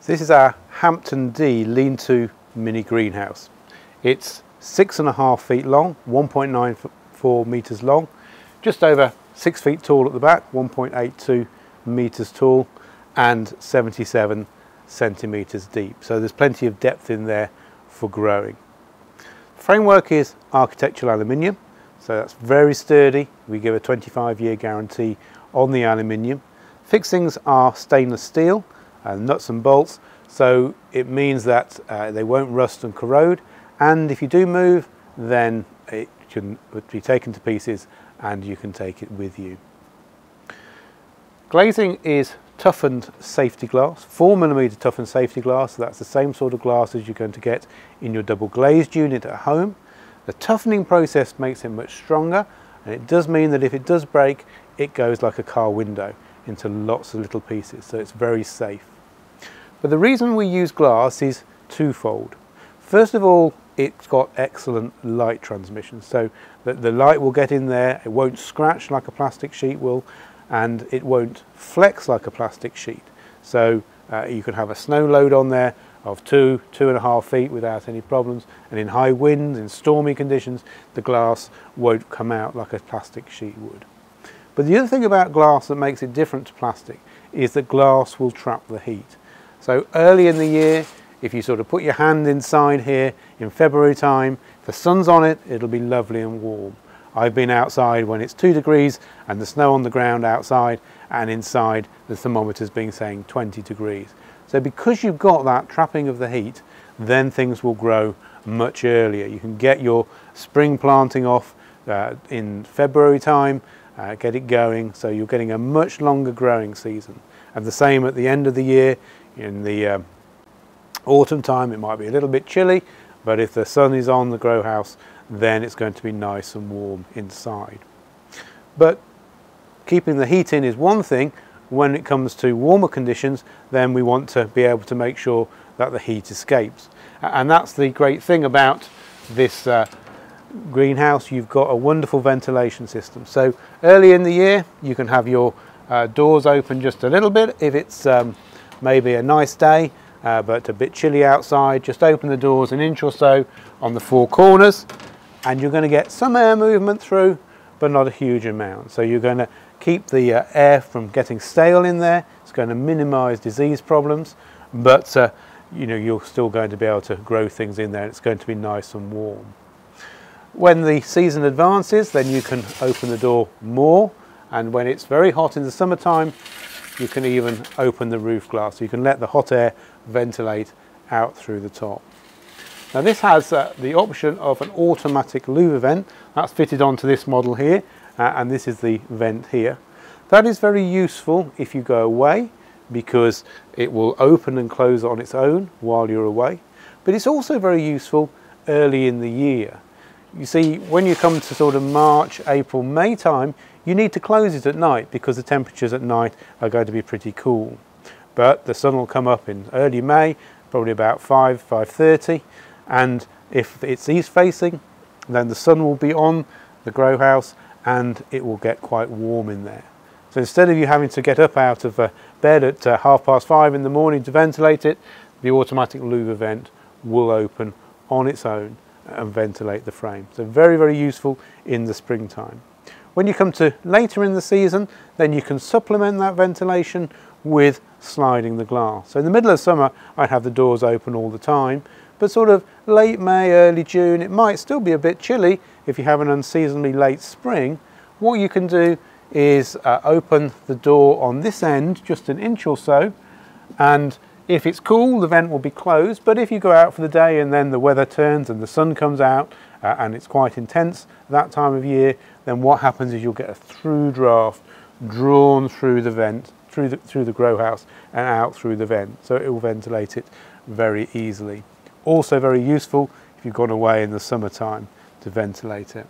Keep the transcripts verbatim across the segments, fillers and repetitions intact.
This is our Hampton-D Lean-to Mini greenhouse. It's six and a half feet long, one point nine four metres long, just over six feet tall at the back, one point eight two metres tall, and seventy-seven centimetres deep. So there's plenty of depth in there for growing. The framework is architectural aluminium, so that's very sturdy. We give a twenty-five year guarantee on the aluminium. Fixings are stainless steel, and nuts and bolts, so it means that uh, they won't rust and corrode, and if you do move, then it can be taken to pieces and you can take it with you. Glazing is toughened safety glass, four millimeter toughened safety glass, so that's the same sort of glass as you're going to get in your double glazed unit at home. The toughening process makes it much stronger, and it does mean that if it does break, it goes like a car window into lots of little pieces, so it's very safe. But the reason we use glass is twofold. First of all, it's got excellent light transmission, so that the light will get in there, it won't scratch like a plastic sheet will, and it won't flex like a plastic sheet. So uh, you can have a snow load on there of two, two and a half feet without any problems, and in high winds, in stormy conditions, the glass won't come out like a plastic sheet would. But the other thing about glass that makes it different to plastic is that glass will trap the heat. So early in the year, if you sort of put your hand inside here in February time, if the sun's on it, it'll be lovely and warm. I've been outside when it's two degrees and the snow on the ground outside, and inside the thermometer's been saying twenty degrees. So because you've got that trapping of the heat, then things will grow much earlier. You can get your spring planting off uh, in February time, uh, get it going, so you're getting a much longer growing season. And the same at the end of the year. In the uh, autumn time it might be a little bit chilly, but if the sun is on the grow house, then it's going to be nice and warm inside. But keeping the heat in is one thing. When it comes to warmer conditions, then we want to be able to make sure that the heat escapes. And that's the great thing about this uh, greenhouse. You've got a wonderful ventilation system. So early in the year you can have your uh, doors open just a little bit. If it's um, maybe a nice day uh, but a bit chilly outside, just open the doors an inch or so on the four corners, and you're going to get some air movement through, but not a huge amount. So you're going to keep the uh, air from getting stale in there. It's going to minimize disease problems, but uh, you know, you're still going to be able to grow things in there. It's going to be nice and warm. When the season advances, then you can open the door more, and when it's very hot in the summertime, you can even open the roof glass. You can let the hot air ventilate out through the top. Now this has uh, the option of an automatic louver vent. That's fitted onto this model here, uh, and this is the vent here. That is very useful if you go away, because it will open and close on its own while you're away. But it's also very useful early in the year. You see, when you come to sort of March, April, May time, you need to close it at night because the temperatures at night are going to be pretty cool. But the sun will come up in early May, probably about five, five thirty, and if it's east facing, then the sun will be on the grow house and it will get quite warm in there. So instead of you having to get up out of uh, bed at uh, half past five in the morning to ventilate it, the automatic louver vent will open on its own and ventilate the frame. So very, very useful in the springtime. When you come to later in the season, then you can supplement that ventilation with sliding the glass. So in the middle of summer, I'd have the doors open all the time, but sort of late May, early June, it might still be a bit chilly if you have an unseasonably late spring. What you can do is uh, open the door on this end just an inch or so, and if it's cool, the vent will be closed. But if you go out for the day and then the weather turns and the sun comes out uh, and it's quite intense that time of year, then what happens is you'll get a through draft drawn through the vent, through the, through the grow house and out through the vent. So it will ventilate it very easily. Also very useful if you've gone away in the summertime to ventilate it.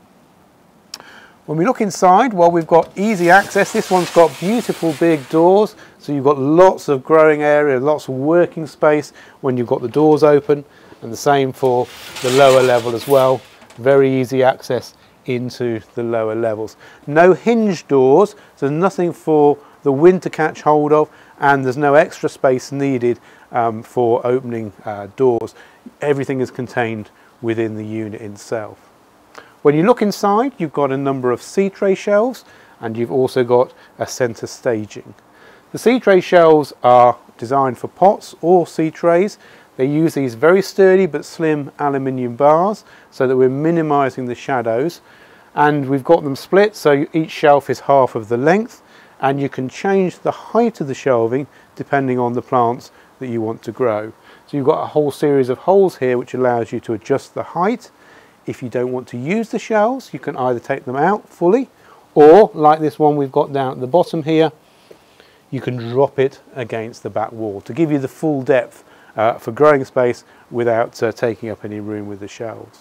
When we look inside, well, we've got easy access. This one's got beautiful big doors, so you've got lots of growing area, lots of working space when you've got the doors open, and the same for the lower level as well. Very easy access into the lower levels. No hinge doors, so nothing for the wind to catch hold of, and there's no extra space needed um, for opening uh, doors. Everything is contained within the unit itself. When you look inside, you've got a number of sea tray shelves, and you've also got a centre staging. The sea tray shelves are designed for pots or sea trays. They use these very sturdy but slim aluminium bars so that we're minimising the shadows, and we've got them split so each shelf is half of the length, and you can change the height of the shelving depending on the plants that you want to grow. So you've got a whole series of holes here which allows you to adjust the height. If you don't want to use the shelves, you can either take them out fully, or like this one we've got down at the bottom here, you can drop it against the back wall to give you the full depth uh, for growing space without uh, taking up any room with the shelves.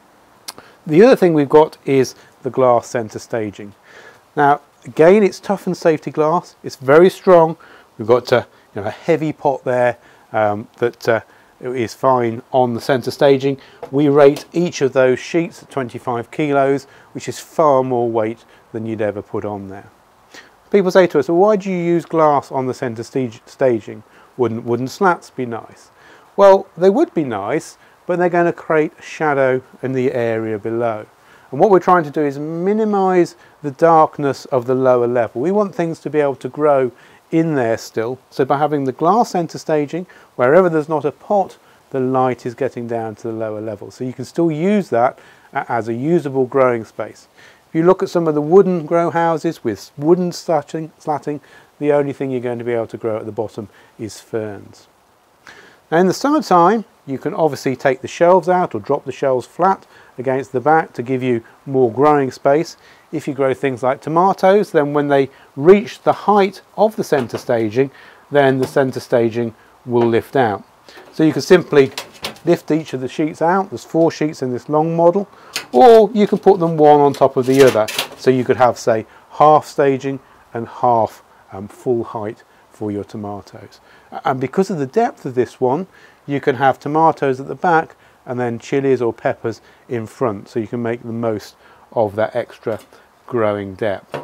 The other thing we've got is the glass centre staging. Now again, it's toughened safety glass, it's very strong. We've got uh, you know, a heavy pot there um, that uh, is fine on the centre staging. We rate each of those sheets at twenty-five kilos, which is far more weight than you'd ever put on there. People say to us, well, why do you use glass on the centre staging? Wouldn't wooden slats be nice? Well, they would be nice, but they're going to create shadow in the area below. And what we're trying to do is minimise the darkness of the lower level. We want things to be able to grow in there still. So by having the glass centre staging, wherever there's not a pot, the light is getting down to the lower level. So you can still use that as a usable growing space. If you look at some of the wooden grow houses with wooden slatting, slatting, the only thing you're going to be able to grow at the bottom is ferns. Now in the summertime, you can obviously take the shelves out or drop the shelves flat against the back to give you more growing space. If you grow things like tomatoes, then when they reach the height of the centre staging, then the centre staging will lift out. So you can simply lift each of the sheets out. There's four sheets in this long model, or you can put them one on top of the other. So you could have, say, half staging and half um, full height for your tomatoes. And because of the depth of this one, you can have tomatoes at the back and then chilies or peppers in front, so you can make the most of that extra growing depth.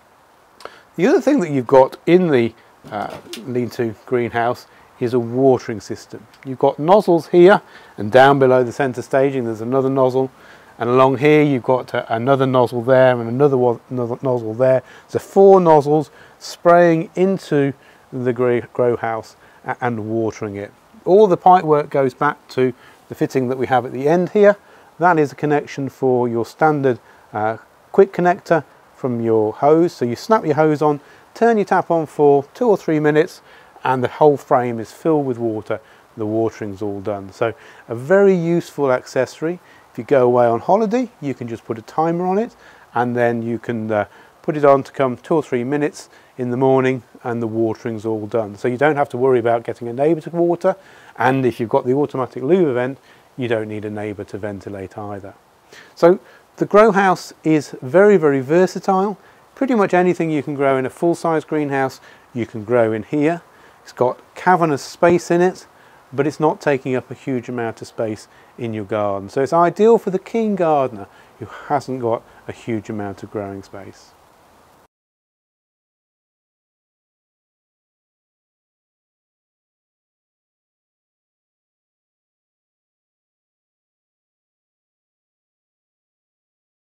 The other thing that you've got in the uh, lean-to greenhouse is a watering system. You've got nozzles here, and down below the centre staging there's another nozzle, and along here you've got uh, another nozzle there and another, one, another nozzle there. So four nozzles spraying into the grow house and watering it. All the pipe work goes back to the fitting that we have at the end here. That is a connection for your standard uh, quick connector from your hose. So you snap your hose on, turn your tap on for two or three minutes, and the whole frame is filled with water. The watering's all done. So a very useful accessory. If you go away on holiday, you can just put a timer on it, and then you can uh, put it on to come two or three minutes in the morning, and the watering's all done. So you don't have to worry about getting a neighbour to water, and if you've got the automatic louver vent, you don't need a neighbour to ventilate either. So the grow house is very, very versatile. Pretty much anything you can grow in a full-size greenhouse, you can grow in here. It's got cavernous space in it, but it's not taking up a huge amount of space in your garden. So it's ideal for the keen gardener who hasn't got a huge amount of growing space.